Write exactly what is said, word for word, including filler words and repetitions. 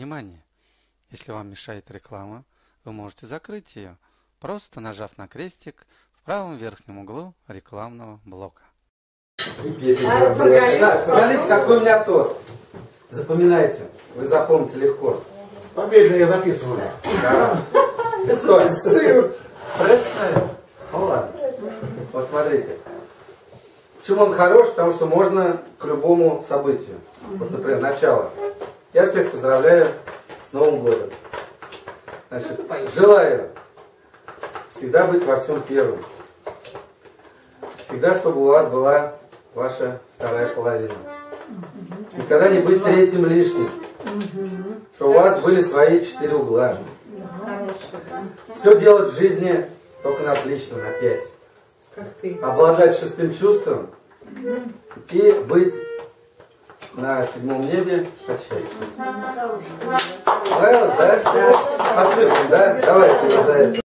Внимание! Если вам мешает реклама, вы можете закрыть ее, просто нажав на крестик в правом верхнем углу рекламного блока. А, да, смотрите, какой у меня тост. Запоминайте, вы запомните легко. Победно я записываю. Да. Сыр. Пресная. Ну ладно. Вот смотрите. Почему он хорош? Потому что можно к любому событию. Вот, например, начало. Я всех поздравляю с Новым годом. Значит, желаю всегда быть во всем первым. Всегда, чтобы у вас была ваша вторая половина. Никогда не быть третьим лишним. Чтобы у вас были свои четыре угла. Все делать в жизни только на отлично, на пять. Обладать шестым чувством и быть на седьмом небе от счастья. Понравилось, да? По цифрам, да? Давайте за это.